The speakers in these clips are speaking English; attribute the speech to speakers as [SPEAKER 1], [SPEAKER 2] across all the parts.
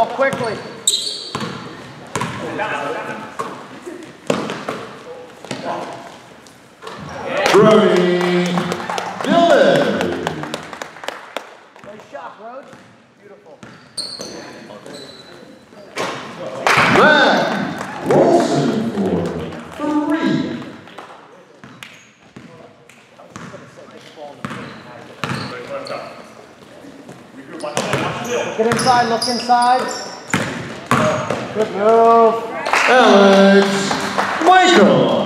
[SPEAKER 1] ball quickly.
[SPEAKER 2] Brody Dillon.
[SPEAKER 1] Nice shot, Brody. Beautiful.
[SPEAKER 2] Matt Wilson for 3.
[SPEAKER 1] Get inside, look inside. Good move.
[SPEAKER 2] Alex Michael.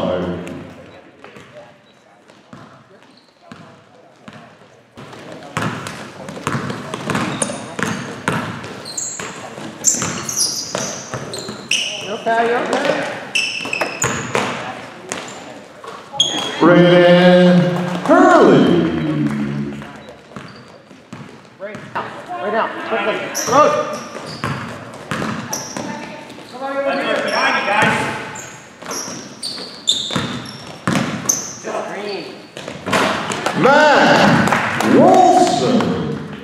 [SPEAKER 1] You're okay, you're okay.
[SPEAKER 2] Brandon Hurley.
[SPEAKER 1] Right now, quickly. Road. Somebody over here. Behind you, guys. Green.
[SPEAKER 2] Matt Wilson.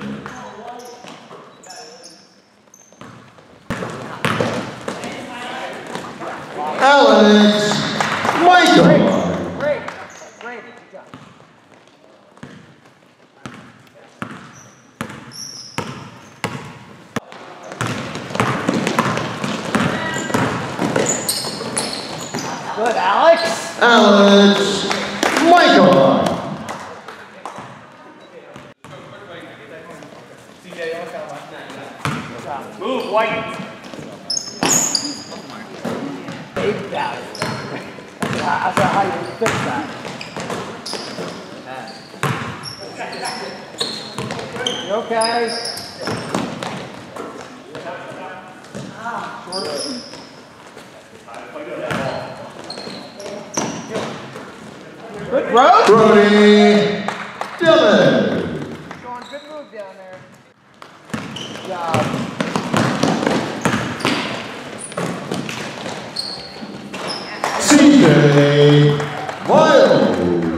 [SPEAKER 2] Alex Michael.
[SPEAKER 1] Great. Great. Good job. Good, Alex.
[SPEAKER 2] Alex Michael.
[SPEAKER 3] Move, White.
[SPEAKER 1] Eight down. That's how you fix that. You okay? Good road.
[SPEAKER 2] Brody Dillon.
[SPEAKER 1] Sean, good move down there. Good job.
[SPEAKER 2] CJ Miles.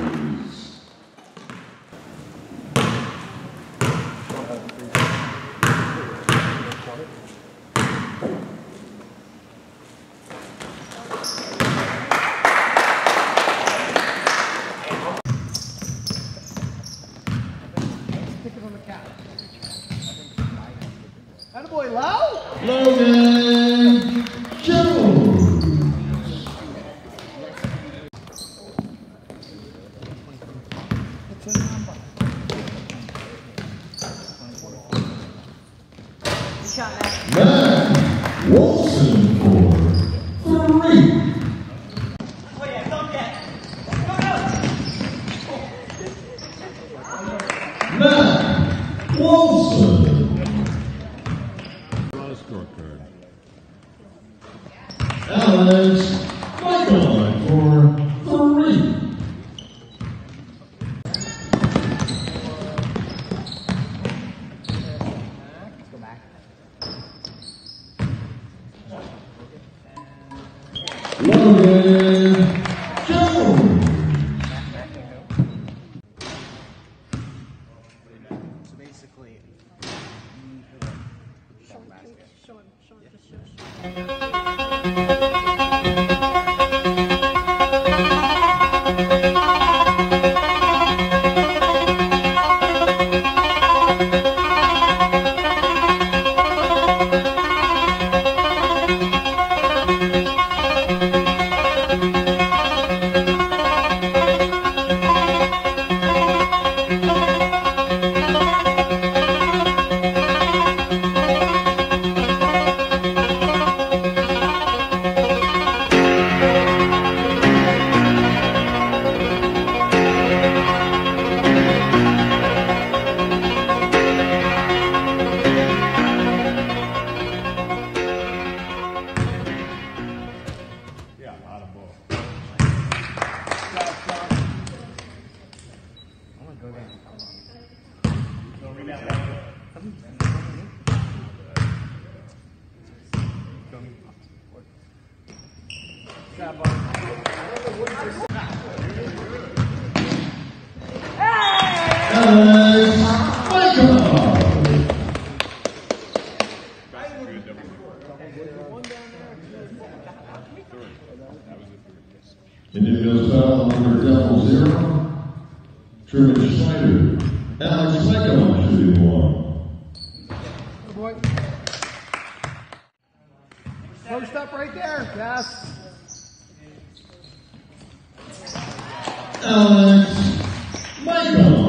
[SPEAKER 1] Attaboy, Lau.
[SPEAKER 2] Logan Jones. Matt Wilson for 3. Matt Wilson. Alex Michael for 3. Logan Jones.
[SPEAKER 1] So basically,
[SPEAKER 2] Alex Michael. 2. Alex Michael shooting 1.
[SPEAKER 1] Good boy. Post up right there. Yes.
[SPEAKER 2] Alex Michael.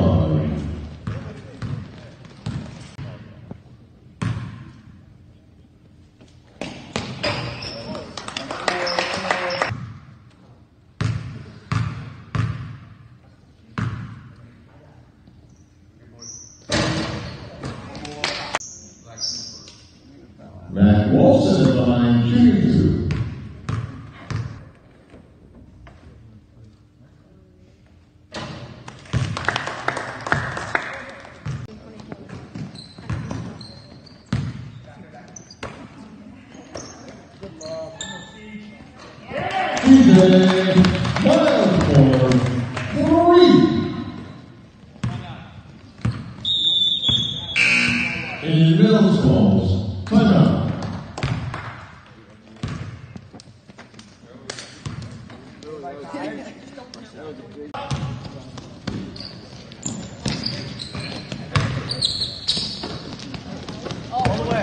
[SPEAKER 2] Matt Wilson in line, shooting 2. TJ Miles for 3. In middle schools, timeout.
[SPEAKER 1] All the way.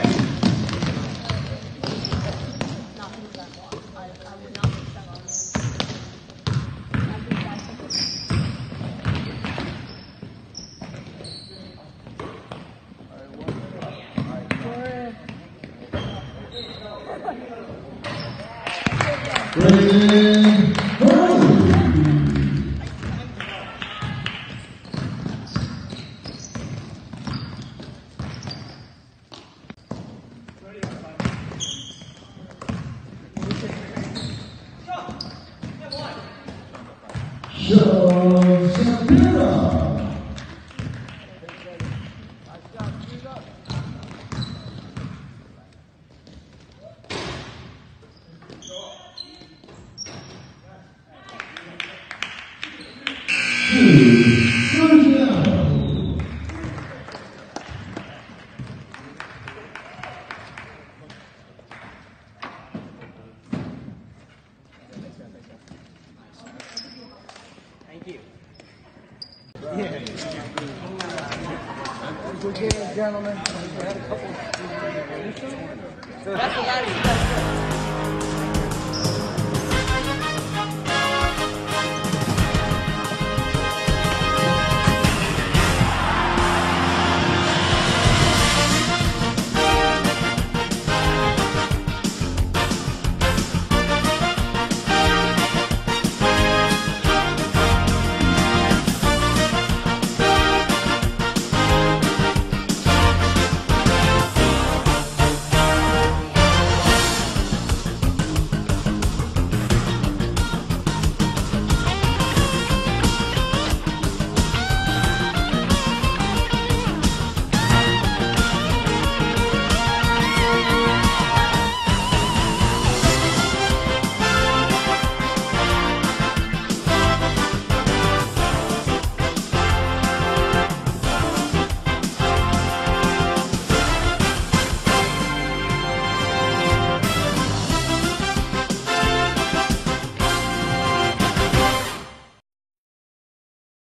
[SPEAKER 2] Brandon Hurley. Coach Sipera.
[SPEAKER 1] Thank you. Yeah. Good game, gentlemen. We had a couple. That's the last.